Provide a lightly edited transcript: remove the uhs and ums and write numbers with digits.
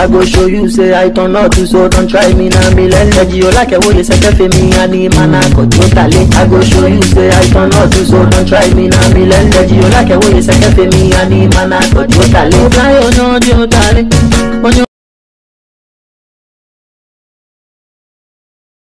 I go show you say I turn out to, so don't try me now. Me let you like a way you second for me and the man I got totally. I go show you say I turn out to, so don't try me now. Me let you like a way you second for me and the man I got totally. Fly on your totally.